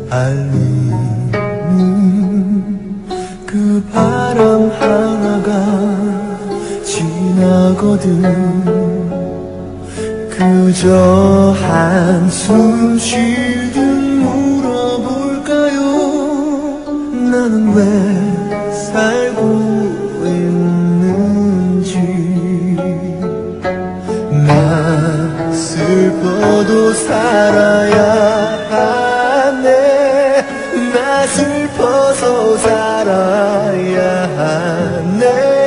알리는 그 바람 하나가 지나거든. 그저 한숨 쉬듯 물어볼까요? 나는 왜 살고 있는지. 나 슬퍼도 살아야 하네. 나 슬퍼서 살아야 하네.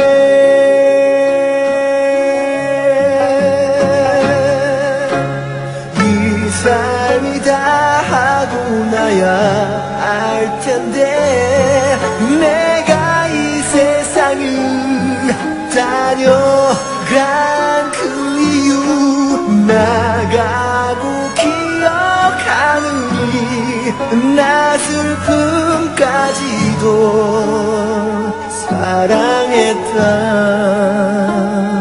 이 삶이 다 하고 나야 알 텐데, 내가 이 세상을 다녀간 그 이유 나가고 기억하느니 나 슬픔까지도 사랑했다.